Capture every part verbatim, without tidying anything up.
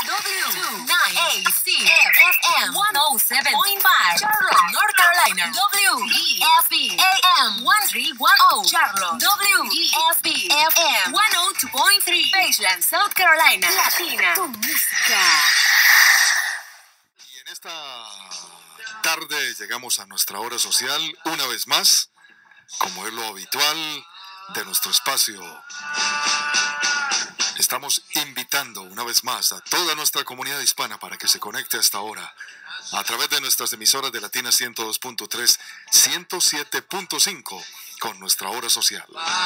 W two nine A C F M one oh seven point five Charlotte, North Carolina. W E S P A M one three one zero Charlotte. W E S P F M one oh two point three Pageland, South Carolina. Latina, tu música. Y en esta tarde llegamos a nuestra hora social una vez más, como es lo habitual de nuestro espacio. Estamos invitando una vez más a toda nuestra comunidad hispana para que se conecte a esta hora a través de nuestras emisoras de Latina ciento dos punto tres, ciento siete punto cinco con nuestra hora social.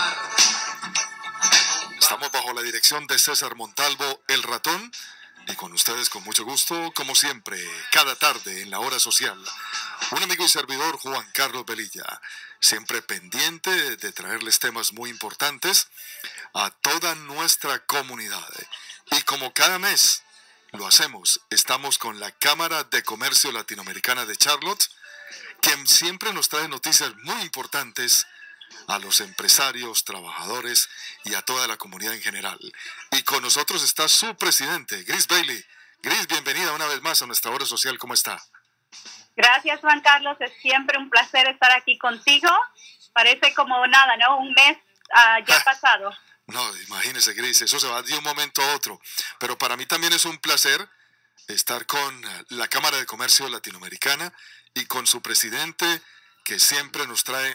Estamos bajo la dirección de César Montalvo, el ratón, y con ustedes con mucho gusto, como siempre, cada tarde en la hora social, un amigo y servidor, Juan Carlos Velilla, siempre pendiente de traerles temas muy importantes a toda nuestra comunidad. Y como cada mes lo hacemos, estamos con la Cámara de Comercio Latinoamericana de Charlotte, quien siempre nos trae noticias muy importantes a los empresarios, trabajadores y a toda la comunidad en general. Y con nosotros está su presidente, Grace Bailey. Grace, bienvenida una vez más a nuestra hora social. ¿Cómo está? Gracias, Juan Carlos. Es siempre un placer estar aquí contigo. Parece como nada, ¿no? Un mes uh, ya pasado. No, imagínese, Grace, eso se va de un momento a otro. Pero para mí también es un placer estar con la Cámara de Comercio Latinoamericana y con su presidente, que siempre nos trae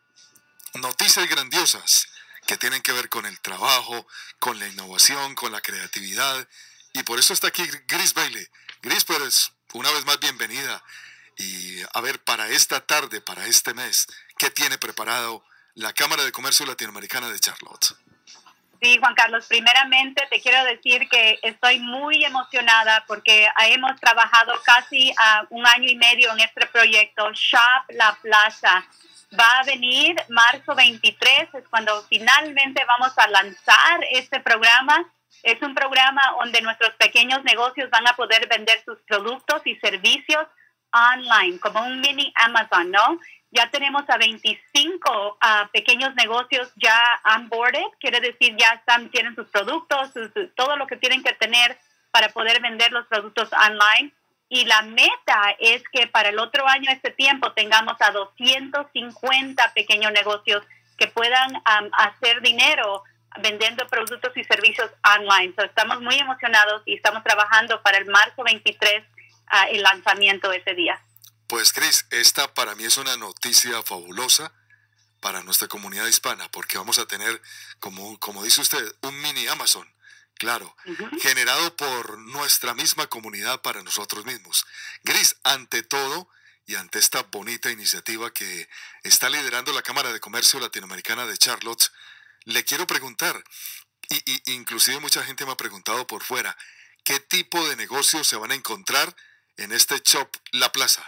noticias grandiosas que tienen que ver con el trabajo, con la innovación, con la creatividad. Y por eso está aquí Grace Bailey. Grace, pues, una vez más bienvenida. Y a ver, para esta tarde, para este mes, ¿qué tiene preparado la Cámara de Comercio Latinoamericana de Charlotte? Sí, Juan Carlos, primeramente te quiero decir que estoy muy emocionada porque hemos trabajado casi uh, un año y medio en este proyecto, Shop La Plaza. Va a venir marzo veintitrés, es cuando finalmente vamos a lanzar este programa. Es un programa donde nuestros pequeños negocios van a poder vender sus productos y servicios online, como un mini Amazon, ¿no? Ya tenemos a veinticinco uh, pequeños negocios ya onboarded, quiere decir ya están, tienen sus productos, sus, todo lo que tienen que tener para poder vender los productos online. Y la meta es que para el otro año, este tiempo, tengamos a doscientos cincuenta pequeños negocios que puedan um, hacer dinero vendiendo productos y servicios online. So, estamos muy emocionados y estamos trabajando para el marzo veintitrés, uh, el lanzamiento de ese día. Pues, Cris, esta para mí es una noticia fabulosa para nuestra comunidad hispana, porque vamos a tener, como, como dice usted, un mini Amazon. Claro, uh-huh. Generado por nuestra misma comunidad para nosotros mismos. Grace, ante todo y ante esta bonita iniciativa que está liderando la Cámara de Comercio Latinoamericana de Charlotte, le quiero preguntar, y, y inclusive mucha gente me ha preguntado por fuera, ¿qué tipo de negocios se van a encontrar en este Shop La Plaza?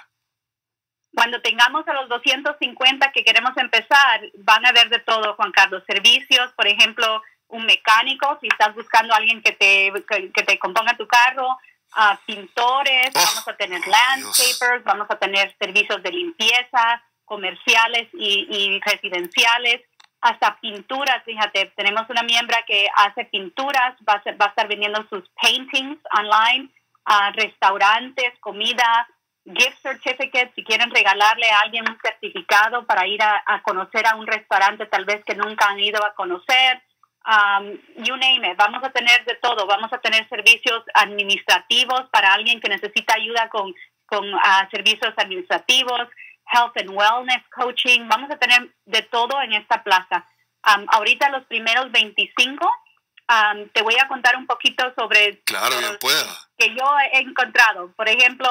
Cuando tengamos a los doscientos cincuenta que queremos empezar, van a haber de todo, Juan Carlos. Servicios, por ejemplo, un mecánico, si estás buscando a alguien que te, que, que te componga tu carro, uh, pintores, oh, vamos a tener landscapers, Dios. Vamos a tener servicios de limpieza, comerciales y, y residenciales, hasta pinturas. Fíjate, tenemos una miembro que hace pinturas, va a, ser, va a estar vendiendo sus paintings online, uh, restaurantes, comida, gift certificates, si quieren regalarle a alguien un certificado para ir a, a conocer a un restaurante tal vez que nunca han ido a conocer. Um, you name it, vamos a tener de todo, vamos a tener servicios administrativos para alguien que necesita ayuda con, con uh, servicios administrativos, health and wellness coaching, vamos a tener de todo en esta plaza. Um, ahorita los primeros veinticinco, um, te voy a contar un poquito sobre claro, bien pueda. Que yo he encontrado. Por ejemplo,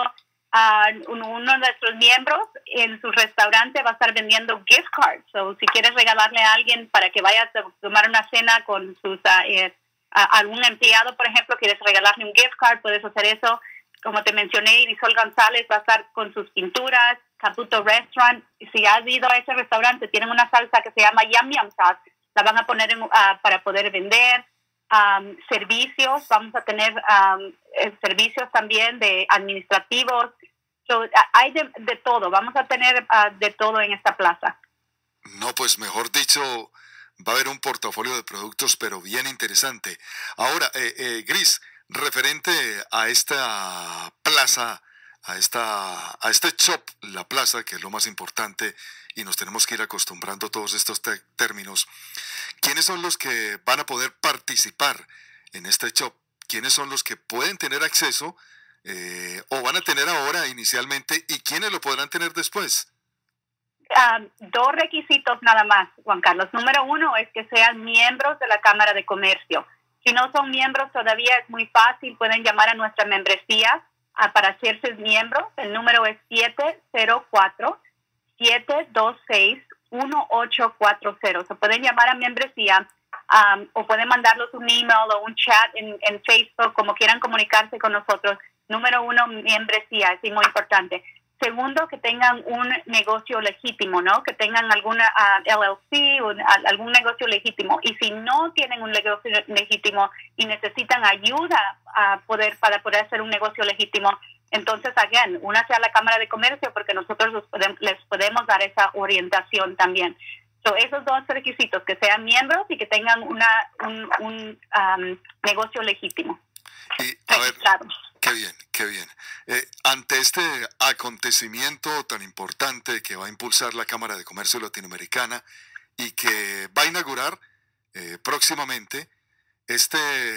uh, uno de nuestros miembros en su restaurante va a estar vendiendo gift cards. So, si quieres regalarle a alguien para que vaya a tomar una cena con sus uh, eh, a algún empleado, por ejemplo, quieres regalarle un gift card, puedes hacer eso. Como te mencioné, Irisol González va a estar con sus pinturas. Caputo Restaurant, si has ido a ese restaurante, tienen una salsa que se llama Yum Yum Sauce, la van a poner en, uh, para poder vender. Um, servicios, vamos a tener um, servicios también de administrativos. So, hay de, de todo, vamos a tener uh, de todo en esta plaza. No, pues mejor dicho, va a haber un portafolio de productos, pero bien interesante. Ahora, eh, eh, Gris, referente a esta plaza, a, esta, a este shop, la plaza, que es lo más importante, y nos tenemos que ir acostumbrando a todos estos términos. ¿Quiénes son los que van a poder participar en este shop? ¿Quiénes son los que pueden tener acceso eh, o van a tener ahora inicialmente y quiénes lo podrán tener después? Um, dos requisitos nada más, Juan Carlos. Número uno es que sean miembros de la Cámara de Comercio. Si no son miembros todavía es muy fácil, pueden llamar a nuestra membresía uh, para hacerse miembros. El número es siete cero cuatro, siete dos seis, uno ocho cuatro cero. Se pueden llamar a membresía um, o pueden mandarlos un email o un chat en, en Facebook, como quieran comunicarse con nosotros. Número uno, membresía, es muy importante. Segundo, que tengan un negocio legítimo, ¿no? Que tengan alguna uh, L L C o uh, algún negocio legítimo. Y si no tienen un negocio legítimo y necesitan ayuda a poder, para poder hacer un negocio legítimo, entonces, again, únase a la Cámara de Comercio porque nosotros los podemos, les podemos dar esa orientación también. So, esos dos requisitos, que sean miembros y que tengan una, un, un um, negocio legítimo. Y, a ver, qué bien, qué bien. Eh, ante este acontecimiento tan importante que va a impulsar la Cámara de Comercio Latinoamericana y que va a inaugurar eh, próximamente, este,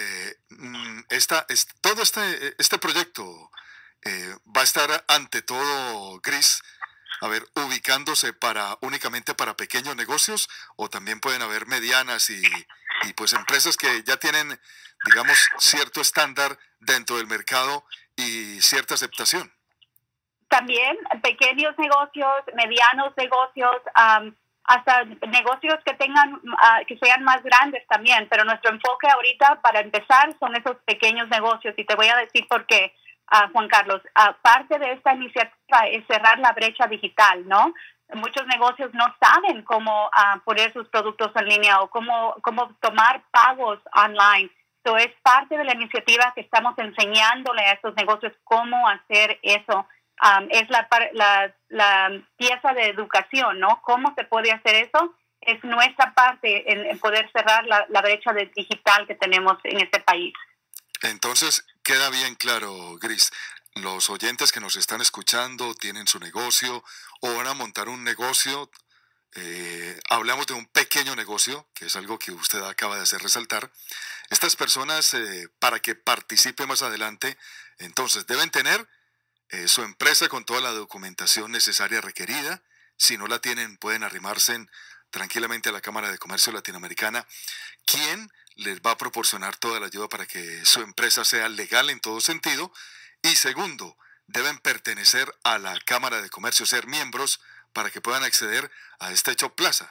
esta, este, todo este, este proyecto eh, va a estar ante todo, Gris, a ver, ubicándose para únicamente para pequeños negocios o también pueden haber medianas y, y pues empresas que ya tienen, digamos, cierto estándar dentro del mercado y cierta aceptación. También pequeños negocios, medianos negocios, um, hasta negocios que tengan, uh, que sean más grandes también, pero nuestro enfoque ahorita para empezar son esos pequeños negocios y te voy a decir por qué, uh, Juan Carlos. Uh, parte de esta iniciativa es cerrar la brecha digital, ¿no? Muchos negocios no saben cómo uh, poner sus productos en línea o cómo, cómo tomar pagos online. So, es parte de la iniciativa que estamos enseñándole a estos negocios cómo hacer eso. Um, es la, la, la pieza de educación, ¿no? ¿Cómo se puede hacer eso? Es nuestra parte en, en poder cerrar la, la brecha de digital que tenemos en este país. Entonces, queda bien claro, Gris. Los oyentes que nos están escuchando tienen su negocio o van a montar un negocio. Eh, hablamos de un pequeño negocio, que es algo que usted acaba de hacer resaltar. Estas personas, eh, para que participe más adelante, entonces deben tener eh, su empresa con toda la documentación necesaria requerida. Si no la tienen, pueden arrimarse en, tranquilamente a la Cámara de Comercio Latinoamericana, quien les va a proporcionar toda la ayuda para que su empresa sea legal en todo sentido. Y segundo, deben pertenecer a la Cámara de Comercio, ser miembros para que puedan acceder a este Shop Plaza.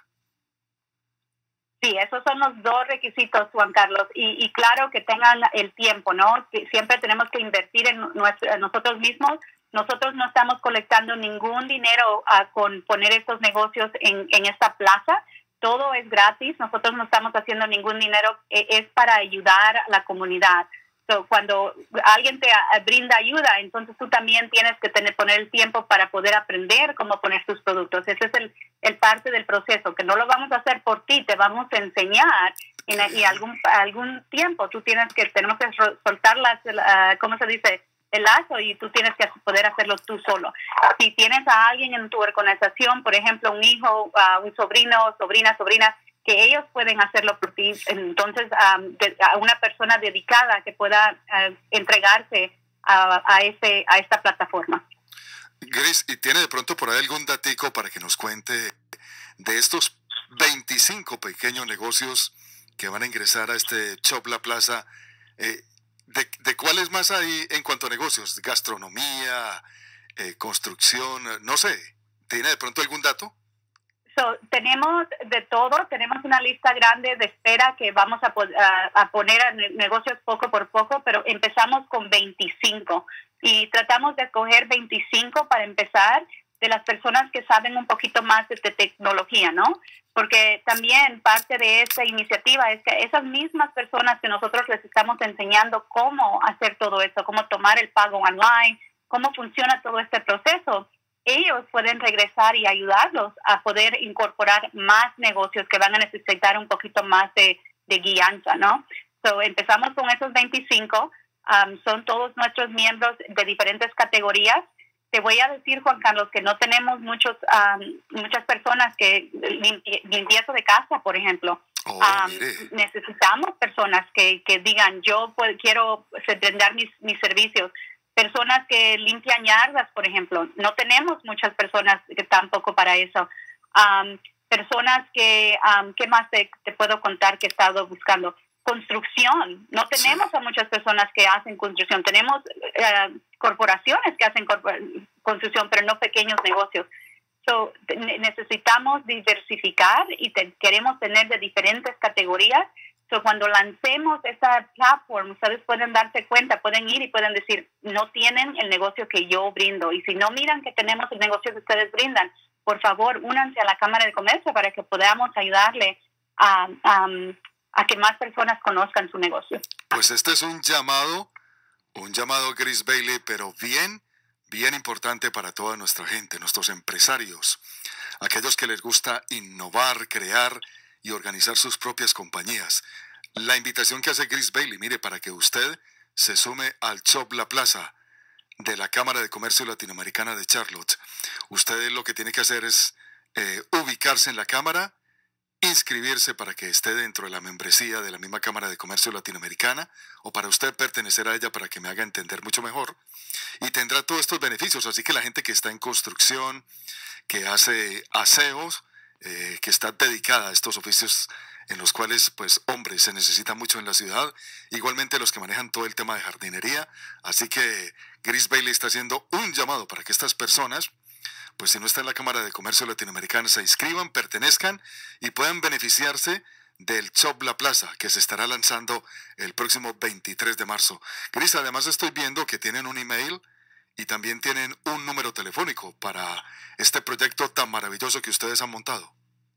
Sí, esos son los dos requisitos, Juan Carlos. Y, y claro, que tengan el tiempo, ¿no? Siempre tenemos que invertir en, nuestro, en nosotros mismos. Nosotros no estamos colectando ningún dinero uh, con poner estos negocios en, en esta plaza. Todo es gratis. Nosotros no estamos haciendo ningún dinero. Es para ayudar a la comunidad. So, cuando alguien te uh, brinda ayuda, entonces tú también tienes que tener, poner el tiempo para poder aprender cómo poner tus productos. Ese es el, el parte del proceso, que no lo vamos a hacer por ti, te vamos a enseñar y, y algún algún tiempo tú tienes que, tenemos que soltar las, uh, ¿cómo se dice? El lazo y tú tienes que poder hacerlo tú solo. Si tienes a alguien en tu organización, por ejemplo, un hijo, uh, un sobrino, sobrina, sobrina, que ellos pueden hacerlo por ti, entonces um, de, a una persona dedicada que pueda uh, entregarse a, a, ese, a esta plataforma. Gris, ¿y tiene de pronto por ahí algún datico para que nos cuente de estos veinticinco pequeños negocios que van a ingresar a este Shop La Plaza? Eh, de, ¿De cuáles más hay en cuanto a negocios? ¿Gastronomía, eh, construcción? No sé, ¿tiene de pronto algún dato? So, tenemos de todo, tenemos una lista grande de espera que vamos a, a, a poner a negocios poco por poco, pero empezamos con veinticinco y tratamos de escoger veinticinco para empezar de las personas que saben un poquito más de tecnología, ¿no? Porque también parte de esta iniciativa es que esas mismas personas que nosotros les estamos enseñando cómo hacer todo esto, cómo tomar el pago online, cómo funciona todo este proceso, ellos pueden regresar y ayudarlos a poder incorporar más negocios que van a necesitar un poquito más de, de guianza, ¿no? So, empezamos con esos veinticinco. Um, son todos nuestros miembros de diferentes categorías. Te voy a decir, Juan Carlos, que no tenemos muchos, um, muchas personas que limpi limpieza de casa, por ejemplo. Oh, um, mire. necesitamos personas que, que digan, yo pues, quiero brindar mis, mis servicios. Personas que limpian yardas, por ejemplo. No tenemos muchas personas que tampoco para eso. Um, personas que, um, ¿qué más te, te puedo contar que he estado buscando? Construcción. No tenemos sí. a muchas personas que hacen construcción. Tenemos uh, corporaciones que hacen construcción, pero no pequeños negocios. So, necesitamos diversificar y te, queremos tener de diferentes categorías. So, cuando lancemos esa plataforma, ustedes pueden darse cuenta, pueden ir y pueden decir, no tienen el negocio que yo brindo. Y si no miran que tenemos el negocio que ustedes brindan, por favor, únanse a la Cámara de Comercio para que podamos ayudarle a, a, a que más personas conozcan su negocio. Pues este es un llamado, un llamado, Grace Bailey, pero bien, bien importante para toda nuestra gente, nuestros empresarios, aquellos que les gusta innovar, crear y organizar sus propias compañías. La invitación que hace Grace Bailey, mire, para que usted se sume al Shop La Plaza de la Cámara de Comercio Latinoamericana de Charlotte. Usted lo que tiene que hacer es eh, ubicarse en la Cámara, inscribirse para que esté dentro de la membresía de la misma Cámara de Comercio Latinoamericana, o para usted pertenecer a ella para que me haga entender mucho mejor, y tendrá todos estos beneficios. Así que la gente que está en construcción, que hace aseos, eh, que está dedicada a estos oficios en los cuales, pues, hombres se necesita mucho en la ciudad, igualmente los que manejan todo el tema de jardinería. Así que Grace Bailey está haciendo un llamado para que estas personas, pues si no está en la Cámara de Comercio Latinoamericana, se inscriban, pertenezcan y puedan beneficiarse del Shop La Plaza, que se estará lanzando el próximo veintitrés de marzo. Grace, además estoy viendo que tienen un email y también tienen un número telefónico para este proyecto tan maravilloso que ustedes han montado.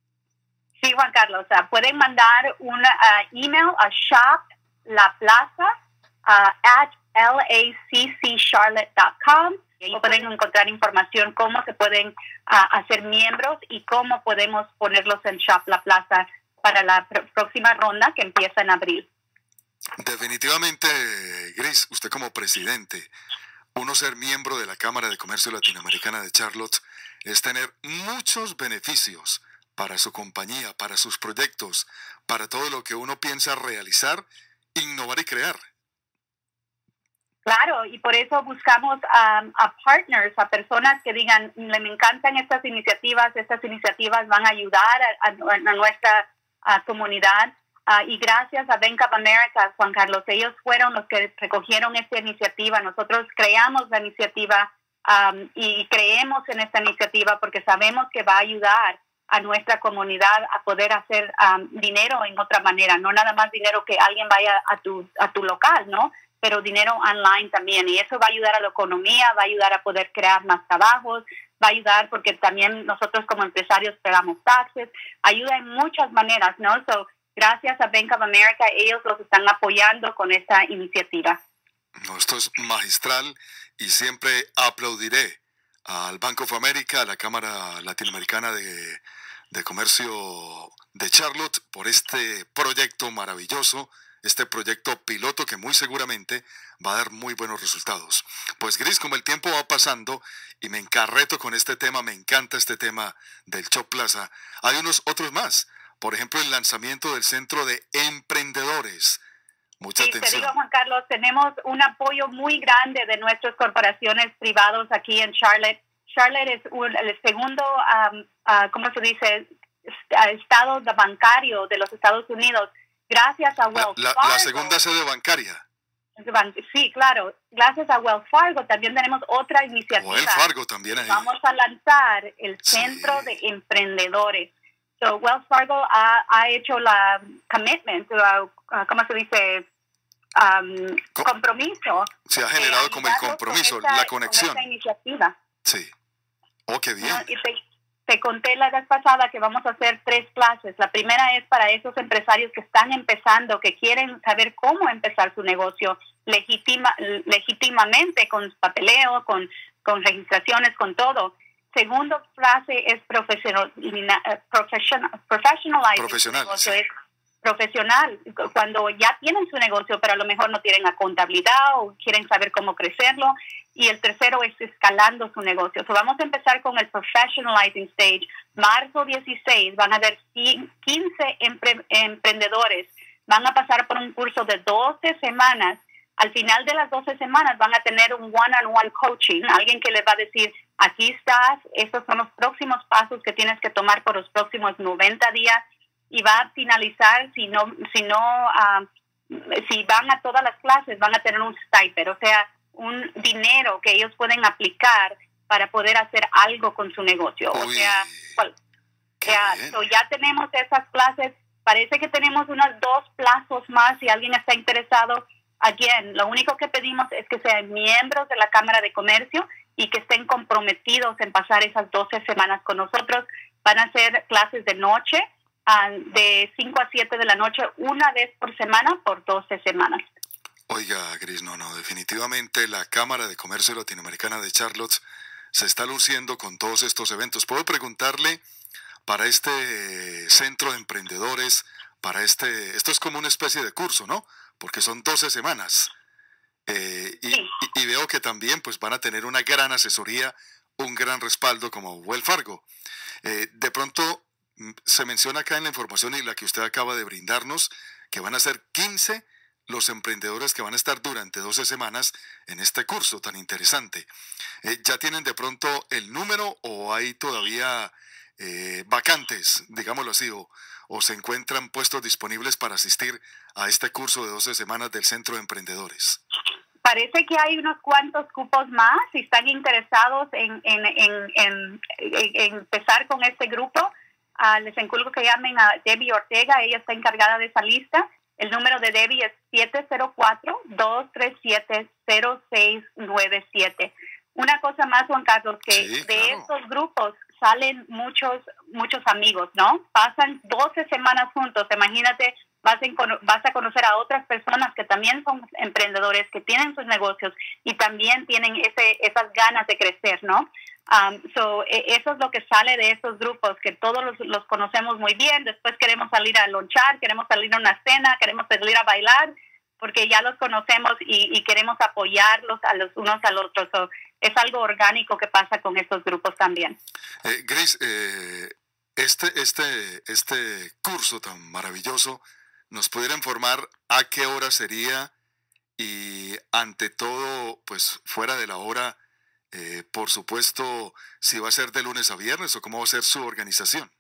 Sí, Juan Carlos, uh, pueden mandar un uh, email a shoplaplaza uh, at l a c c charlotte dot com. Y ahí pueden encontrar información cómo se pueden uh, hacer miembros y cómo podemos ponerlos en Shop La Plaza para la pr próxima ronda que empieza en abril. Definitivamente, Grace, usted como presidente, uno ser miembro de la Cámara de Comercio Latinoamericana de Charlotte es tener muchos beneficios para su compañía, para sus proyectos, para todo lo que uno piensa realizar, innovar y crear. Claro, y por eso buscamos um, a partners, a personas que digan, me encantan estas iniciativas, estas iniciativas van a ayudar a, a, a nuestra a comunidad. Uh, y gracias a Bank of America, Juan Carlos, ellos fueron los que recogieron esta iniciativa. Nosotros creamos la iniciativa um, y creemos en esta iniciativa porque sabemos que va a ayudar a nuestra comunidad a poder hacer um, dinero en otra manera. No nada más dinero que alguien vaya a tu, a tu local, ¿no? Pero dinero online también. Y eso va a ayudar a la economía, va a ayudar a poder crear más trabajos, va a ayudar porque también nosotros como empresarios pagamos taxes. Ayuda en muchas maneras, ¿no? So, gracias a Bank of America, ellos los están apoyando con esta iniciativa. No, esto es magistral y siempre aplaudiré al Bank of America, a la Cámara Latinoamericana de, de Comercio de Charlotte, por este proyecto maravilloso, este proyecto piloto que muy seguramente va a dar muy buenos resultados. Pues Grace, como el tiempo va pasando y me encarreto con este tema, me encanta este tema del Shop Plaza, hay unos otros más. Por ejemplo, el lanzamiento del Centro de Emprendedores. Mucha sí, atención. Te digo, Juan Carlos, tenemos un apoyo muy grande de nuestras corporaciones privadas aquí en Charlotte. Charlotte es un, el segundo, um, uh, ¿cómo se dice?, estado bancario de los Estados Unidos. Gracias a Wells la, la, Fargo. La segunda sede bancaria. Sí, claro. Gracias a Wells Fargo también tenemos otra iniciativa. Wells Fargo también ahí. Vamos a lanzar el Centro sí. de Emprendedores. So, Wells Fargo ha, ha hecho la commitment, uh, uh, ¿cómo se dice? Um, Com compromiso. Se ha generado como el compromiso, con esta, la conexión. Con esta iniciativa. Sí. Oh, qué bien. ¿No? Y te, te conté la vez pasada que vamos a hacer tres clases. La primera es para esos empresarios que están empezando, que quieren saber cómo empezar su negocio legitima, legítimamente, con papeleo, con, con registraciones, con todo. Segundo clase es profesional, profesional, professionalizing. Profesional, negocio, sí. es profesional, cuando ya tienen su negocio, pero a lo mejor no tienen la contabilidad o quieren saber cómo crecerlo. Y el tercero es escalando su negocio. So vamos a empezar con el Professionalizing Stage. Marzo dieciséis van a haber quince empre emprendedores. Van a pasar por un curso de doce semanas. Al final de las doce semanas van a tener un one-on-one coaching. Alguien que les va a decir, aquí estás, estos son los próximos pasos que tienes que tomar por los próximos noventa días. Y va a finalizar, si no, si no, uh, si van a todas las clases, van a tener un stipend, o sea, un dinero que ellos pueden aplicar para poder hacer algo con su negocio. Uy, o sea, cual, ya, so ya tenemos esas clases. Parece que tenemos unos dos plazos más si alguien está interesado. Again, lo único que pedimos es que sean miembros de la Cámara de Comercio y que estén comprometidos en pasar esas doce semanas con nosotros. Van a ser clases de noche, de cinco a siete de la noche, una vez por semana, por doce semanas. Oiga, Gris, no, no, definitivamente la Cámara de Comercio Latinoamericana de Charlotte se está luciendo con todos estos eventos. ¿Puedo preguntarle para este centro de emprendedores, para este, esto es como una especie de curso, ¿no? Porque son doce semanas. Eh, y, sí. y, y veo que también pues van a tener una gran asesoría, un gran respaldo como Wells Fargo. Eh, de pronto se menciona acá en la información y la que usted acaba de brindarnos que van a ser quince los emprendedores que van a estar durante doce semanas en este curso tan interesante. Eh, ¿Ya tienen de pronto el número o hay todavía eh, vacantes, digámoslo así, o, o se encuentran puestos disponibles para asistir a este curso de doce semanas del Centro de Emprendedores? Parece que hay unos cuantos cupos más. Si están interesados en, en, en, en, en empezar con este grupo, uh, les encargo que llamen a Debbie Ortega. Ella está encargada de esa lista. El número de Debbie es siete cero cuatro, dos tres siete, cero seis nueve siete. Una cosa más, Juan Carlos, que sí, de claro. estos grupos salen muchos muchos amigos, ¿no? Pasan doce semanas juntos. Imagínate, vas a, vas a conocer a otras personas que también son emprendedores, que tienen sus negocios y también tienen ese esas ganas de crecer, ¿no? Um, so, eso es lo que sale de estos grupos, que todos los, los conocemos muy bien. Después queremos salir a lonchar, queremos salir a una cena, queremos salir a bailar, porque ya los conocemos y, y queremos apoyarlos a los unos a los otros. So, es algo orgánico que pasa con estos grupos también. Eh, Grace, eh, este, este, este curso tan maravilloso, ¿nos pudiera informar a qué hora sería? Y ante todo, pues fuera de la hora, Eh, por supuesto, si va a ser de lunes a viernes o cómo va a ser su organización.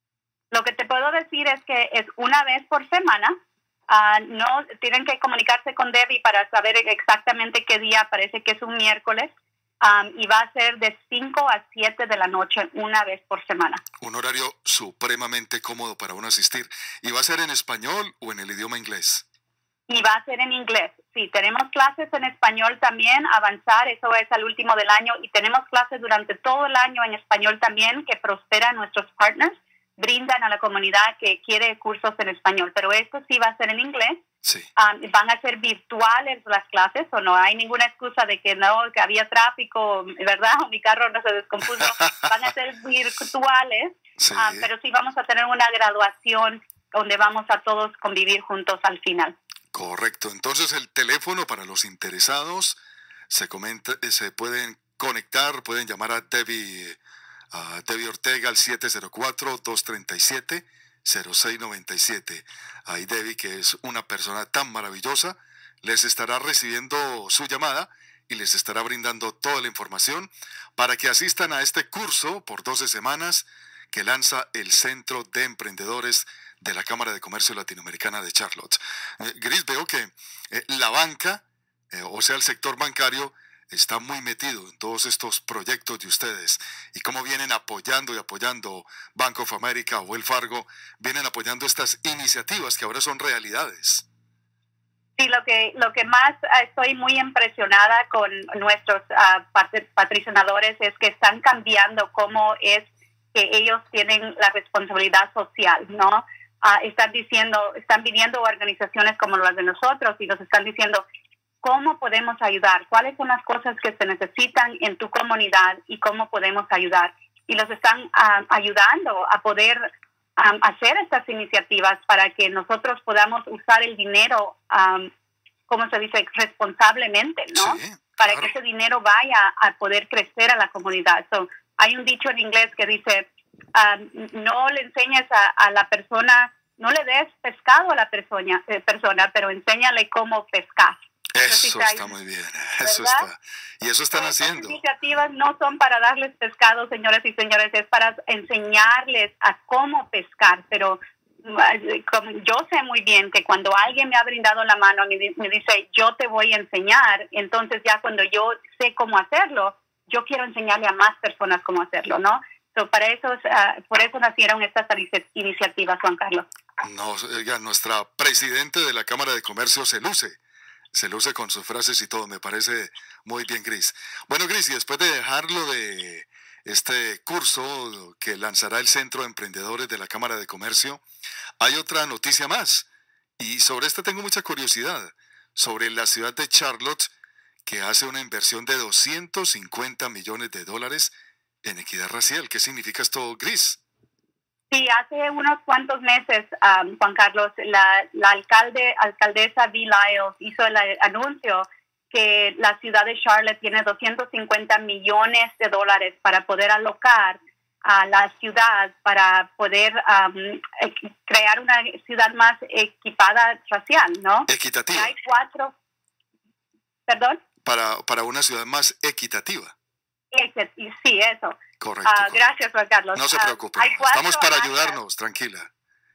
Lo que te puedo decir es que es una vez por semana. Uh, no tienen que comunicarse con Debbie para saber exactamente qué día. Parece que es un miércoles. Um, y va a ser de cinco a siete de la noche, una vez por semana. Un horario supremamente cómodo para uno asistir. ¿Y va a ser en español o en el idioma inglés? Y va a ser en inglés. Sí, tenemos clases en español también, avanzar, eso es al último del año, y tenemos clases durante todo el año en español también, que prosperan nuestros partners, brindan a la comunidad que quiere cursos en español, pero esto sí va a ser en inglés. Sí. Um, van a ser virtuales las clases, o no hay ninguna excusa de que no, que había tráfico, ¿verdad? O mi carro no se descompuso. Van a ser virtuales, sí. um, pero sí vamos a tener una graduación donde vamos a todos convivir juntos al final. Correcto. Entonces el teléfono para los interesados se comenta, se pueden conectar, pueden llamar a Debbie, a Debbie Ortega al siete cero cuatro, dos tres siete, cero seis nueve siete. Ahí Debbie, que es una persona tan maravillosa, les estará recibiendo su llamada y les estará brindando toda la información para que asistan a este curso por doce semanas que lanza el Centro de Emprendedores de la Cámara de Comercio Latinoamericana de Charlotte. Eh, Gris, veo que eh, la banca, eh, o sea, el sector bancario, está muy metido en todos estos proyectos de ustedes. Y cómo vienen apoyando y apoyando Bank of America o Wells Fargo, vienen apoyando estas iniciativas que ahora son realidades. Sí, lo que, lo que más uh, estoy muy impresionada con nuestros uh, patrocinadores es que están cambiando cómo es que ellos tienen la responsabilidad social, ¿no? Uh, están diciendo, están viniendo organizaciones como las de nosotros y nos están diciendo cómo podemos ayudar, cuáles son las cosas que se necesitan en tu comunidad y cómo podemos ayudar. Y los están uh, ayudando a poder um, hacer estas iniciativas para que nosotros podamos usar el dinero, um, como se dice, responsablemente, ¿no? Sí, para claro. que ese dinero vaya a poder crecer a la comunidad. So, hay un dicho en inglés que dice, um, no le enseñes a, a la persona, no le des pescado a la persona, eh, persona pero enséñale cómo pescar. Eso Entonces, está hay, muy bien, eso ¿verdad? está. Y eso están Estas haciendo. iniciativas no son para darles pescado, señores y señores, es para enseñarles a cómo pescar, pero como yo sé muy bien que cuando alguien me ha brindado la mano y me dice, yo te voy a enseñar, entonces ya cuando yo sé cómo hacerlo, yo quiero enseñarle a más personas cómo hacerlo, ¿no? So, para eso, uh, por eso nacieron estas iniciativas, Juan Carlos. No, oiga, nuestra presidente de la Cámara de Comercio se luce, se luce con sus frases y todo, me parece muy bien, Gris. Bueno, Gris, y después de dejarlo de este curso que lanzará el Centro de Emprendedores de la Cámara de Comercio, hay otra noticia más, y sobre esta tengo mucha curiosidad, sobre la ciudad de Charlotte, que hace una inversión de doscientos cincuenta millones de dólares en equidad racial. ¿Qué significa esto, Gris? Sí, hace unos cuantos meses, um, Juan Carlos, la, la alcalde, alcaldesa Bee Lyles hizo el anuncio que la ciudad de Charlotte tiene doscientos cincuenta millones de dólares para poder alocar a la ciudad, para poder um, crear una ciudad más equipada racial, ¿no? Equitativa. Y hay cuatro, ¿perdón? Para, para una ciudad más equitativa. Sí, eso. Correcto, Uh, correcto. Gracias, Juan Carlos. No se Uh, preocupe, hay cuatro estamos para áreas. ayudarnos, tranquila.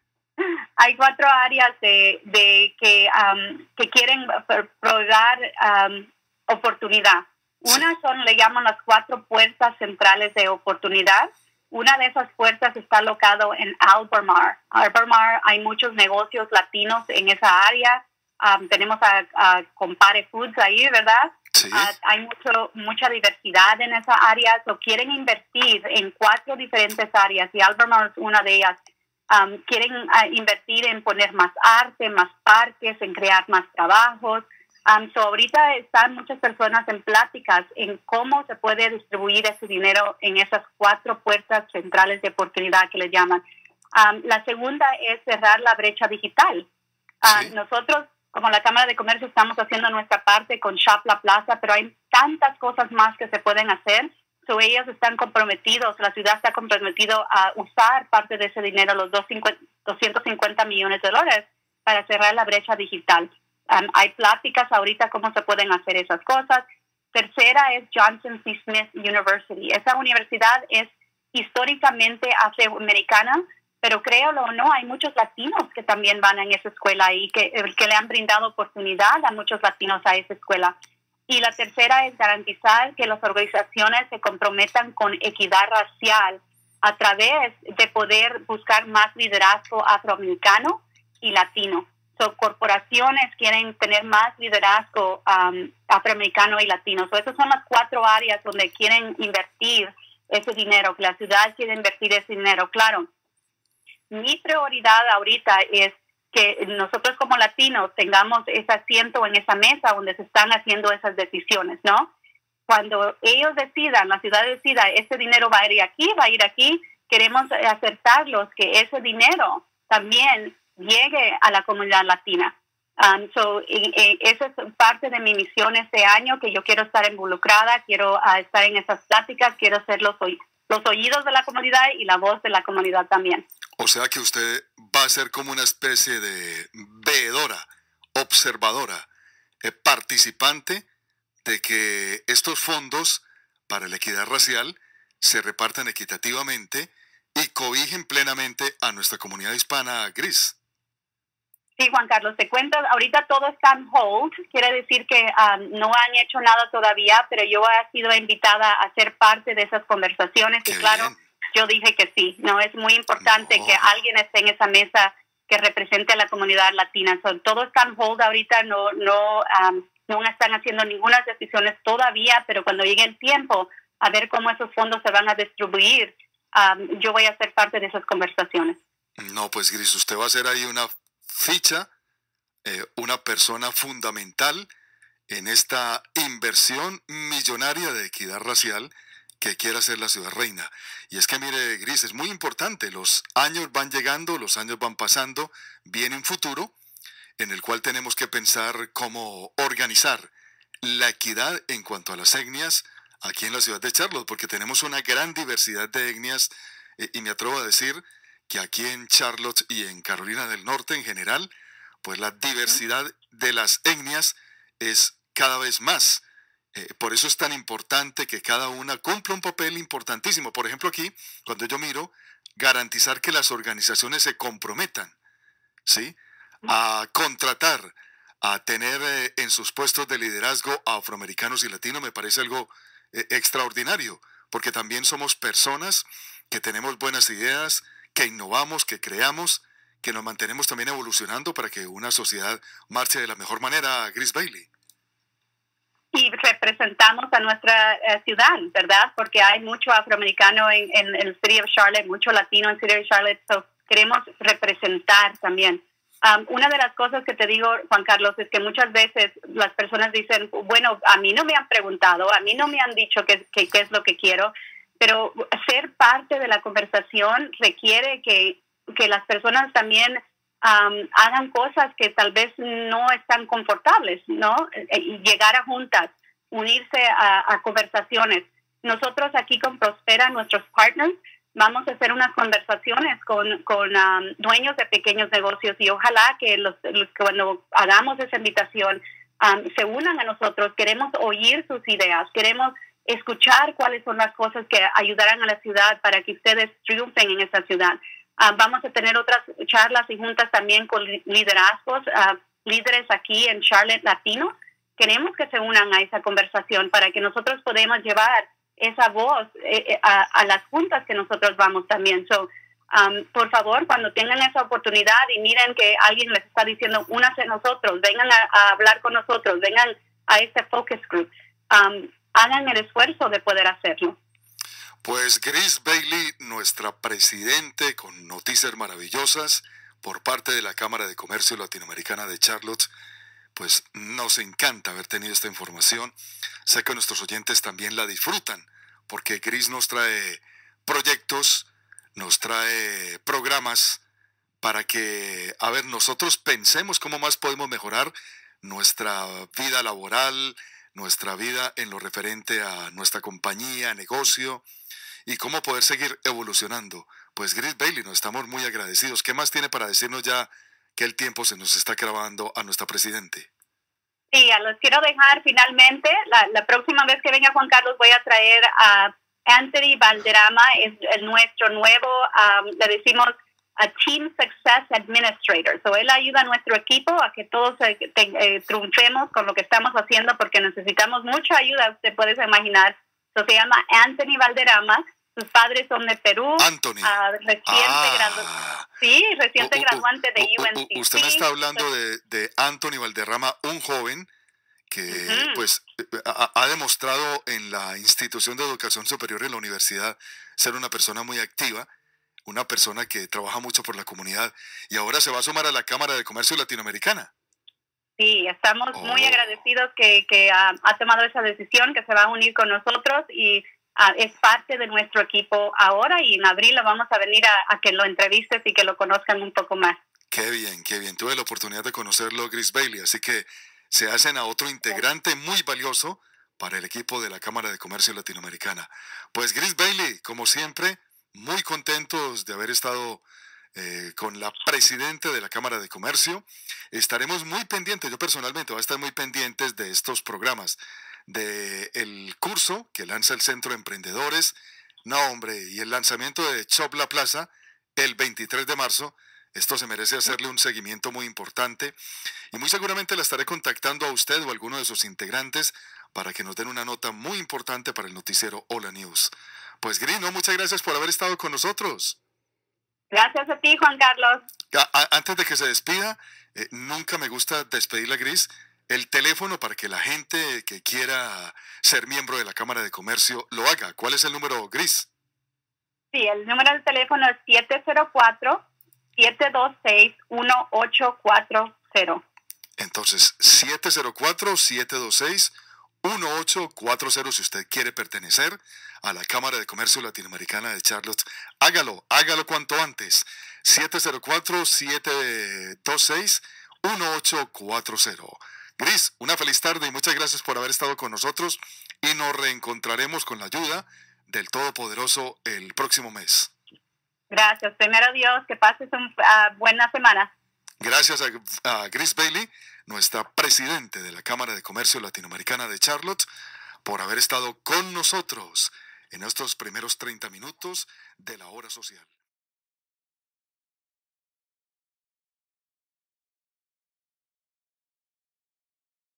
Hay cuatro áreas de, de que, um, que quieren proveer um, oportunidad. Una Sí. son, le llaman las cuatro puertas centrales de oportunidad. Una de esas puertas está alocado en Albemarle. Albemarle, hay muchos negocios latinos en esa área. Um, tenemos a, a Compare Foods ahí, ¿verdad? Sí. Uh, hay mucho, mucha diversidad en esa área. So quieren invertir en cuatro diferentes áreas y Albemarle es una de ellas. Um, quieren uh, invertir en poner más arte, más parques, en crear más trabajos. Um, so ahorita están muchas personas en pláticas en cómo se puede distribuir ese dinero en esas cuatro puertas centrales de oportunidad que le llaman. Um, la segunda es cerrar la brecha digital. Uh, Sí. Nosotros, como la Cámara de Comercio, estamos haciendo nuestra parte con Shop La Plaza, pero hay tantas cosas más que se pueden hacer. So, ellos están comprometidos, la ciudad está comprometido a usar parte de ese dinero, los doscientos cincuenta millones de dólares, para cerrar la brecha digital. Um, hay pláticas ahorita cómo se pueden hacer esas cosas. Tercera es Johnson C. Smith University. Esa universidad es históricamente afroamericana, pero créalo o no, hay muchos latinos que también van en esa escuela y que, que le han brindado oportunidad a muchos latinos a esa escuela. Y la tercera es garantizar que las organizaciones se comprometan con equidad racial a través de poder buscar más liderazgo afroamericano y latino. So, corporaciones quieren tener más liderazgo um, afroamericano y latino. So, esas son las cuatro áreas donde quieren invertir ese dinero, que la ciudad quiere invertir ese dinero. Claro, mi prioridad ahorita es que nosotros como latinos tengamos ese asiento en esa mesa donde se están haciendo esas decisiones, ¿no? Cuando ellos decidan, la ciudad decida, ese dinero va a ir aquí, va a ir aquí, queremos acertarlos que ese dinero también llegue a la comunidad latina. Um, so, y, y esa es parte de mi misión este año, que yo quiero estar involucrada, quiero uh, estar en esas pláticas, quiero ser los, oí los oídos de la comunidad y la voz de la comunidad también. O sea que usted va a ser como una especie de veedora, observadora, eh, participante de que estos fondos para la equidad racial se repartan equitativamente y cobijen plenamente a nuestra comunidad hispana, Gris. Sí, Juan Carlos, te cuento, ahorita todo está en hold, quiere decir que um, no han hecho nada todavía, pero yo he sido invitada a ser parte de esas conversaciones. Qué y claro, bien. yo dije que sí, no es muy importante No. que alguien esté en esa mesa que represente a la comunidad latina. So, todo está en hold ahorita, no, no, um, no están haciendo ninguna decisiones todavía, pero cuando llegue el tiempo a ver cómo esos fondos se van a distribuir, um, yo voy a ser parte de esas conversaciones. No, pues Gris, usted va a ser ahí una ficha, eh, una persona fundamental en esta inversión millonaria de equidad racial que quiera ser la ciudad reina. Y es que mire, Gris, es muy importante, los años van llegando, los años van pasando, viene un futuro en el cual tenemos que pensar cómo organizar la equidad en cuanto a las etnias aquí en la ciudad de Charlotte, porque tenemos una gran diversidad de etnias eh, y me atrevo a decir que aquí en Charlotte y en Carolina del Norte en general, pues la diversidad de las etnias es cada vez más. Eh, por eso es tan importante que cada una cumpla un papel importantísimo. Por ejemplo, aquí, cuando yo miro, garantizar que las organizaciones se comprometan, ¿sí?, a contratar, a tener eh, en sus puestos de liderazgo a afroamericanos y latinos, me parece algo eh, extraordinario, porque también somos personas que tenemos buenas ideas, que innovamos, que creamos, que nos mantenemos también evolucionando para que una sociedad marche de la mejor manera, Gris Bailey. Y representamos a nuestra eh, ciudad, ¿verdad? Porque hay mucho afroamericano en, en, en el City of Charlotte, mucho latino en el City of Charlotte, so queremos representar también. Um, una de las cosas que te digo, Juan Carlos, es que muchas veces las personas dicen, bueno, a mí no me han preguntado, a mí no me han dicho qué, qué, qué es lo que quiero, pero ser parte de la conversación requiere que, que las personas también um, hagan cosas que tal vez no están confortables, ¿no? Y llegar a juntas, unirse a, a conversaciones. Nosotros aquí con Prospera, nuestros partners, vamos a hacer unas conversaciones con, con um, dueños de pequeños negocios y ojalá que los, los cuando hagamos esa invitación um, se unan a nosotros. Queremos oír sus ideas, queremos escuchar cuáles son las cosas que ayudarán a la ciudad para que ustedes triunfen en esa ciudad. Uh, vamos a tener otras charlas y juntas también con liderazgos, uh, líderes aquí en Charlotte latinos. Queremos que se unan a esa conversación para que nosotros podamos llevar esa voz eh, a, a las juntas que nosotros vamos también. So, um, por favor, cuando tengan esa oportunidad y miren que alguien les está diciendo, únanse a nosotros, vengan a, a hablar con nosotros, vengan a este focus group, um, hagan el esfuerzo de poder hacerlo. Pues Gris Bailey, nuestra presidente, con noticias maravillosas por parte de la Cámara de Comercio Latinoamericana de Charlotte. Pues nos encanta haber tenido esta información. Sé que nuestros oyentes también la disfrutan, porque Gris nos trae proyectos, nos trae programas para que, a ver, nosotros pensemos cómo más podemos mejorar nuestra vida laboral, nuestra vida en lo referente a nuestra compañía, negocio, y cómo poder seguir evolucionando. Pues Gris Bailey, nos estamos muy agradecidos. ¿Qué más tiene para decirnos ya que el tiempo se nos está acabando a nuestra presidente? Sí, los quiero dejar finalmente. La, la próxima vez que venga Juan Carlos voy a traer a Anthony Valderrama, es el nuestro nuevo, um, le decimos a Team Success Administrator. So, él ayuda a nuestro equipo a que todos eh, te, eh, triunfemos con lo que estamos haciendo porque necesitamos mucha ayuda, usted puede imaginar. So, se llama Anthony Valderrama. Sus padres son de Perú. Anthony. Uh, reciente ah. gradu sí, reciente uh, uh, graduante de uh, U N C. Uh, usted me está hablando de, de Anthony Valderrama, un joven que uh-huh. pues ha, ha demostrado en la institución de educación superior en la universidad ser una persona muy activa, una persona que trabaja mucho por la comunidad y ahora se va a sumar a la Cámara de Comercio Latinoamericana. Sí, estamos oh. muy agradecidos que, que uh, ha tomado esa decisión, que se va a unir con nosotros y Uh, es parte de nuestro equipo ahora y en abril lo vamos a venir a, a que lo entrevistes y que lo conozcan un poco más. Qué bien, qué bien. Tuve la oportunidad de conocerlo, Gris Bailey, así que se hacen a otro integrante muy valioso para el equipo de la Cámara de Comercio Latinoamericana. Pues Gris Bailey, como siempre, muy contentos de haber estado eh, con la presidenta de la Cámara de Comercio. Estaremos muy pendientes, yo personalmente voy a estar muy pendientes de estos programas, del curso que lanza el Centro de Emprendedores. No, hombre, y el lanzamiento de Shop La Plaza el veintitrés de marzo. Esto se merece hacerle un seguimiento muy importante y muy seguramente la estaré contactando a usted o a alguno de sus integrantes para que nos den una nota muy importante para el noticiero Hola News. Pues Grino, muchas gracias por haber estado con nosotros. Gracias a ti, Juan Carlos. A, a, antes de que se despida, eh, nunca me gusta despedirla, Gris. El teléfono para que la gente que quiera ser miembro de la Cámara de Comercio lo haga. ¿Cuál es el número, Gris? Sí, el número del teléfono es siete cero cuatro, siete dos seis, uno ocho cuatro cero. Entonces, siete cero cuatro, siete dos seis, uno ocho cuatro cero. Si usted quiere pertenecer a la Cámara de Comercio Latinoamericana de Charlotte, hágalo, hágalo cuanto antes. siete cero cuatro, siete dos seis, uno ocho cuatro cero. Gris, una feliz tarde y muchas gracias por haber estado con nosotros y nos reencontraremos con la ayuda del Todopoderoso el próximo mes. Gracias. Primero Dios, que pases una uh, buena semana. Gracias a, a Gris Bailey, nuestra presidente de la Cámara de Comercio Latinoamericana de Charlotte, por haber estado con nosotros en estos primeros treinta minutos de la hora social.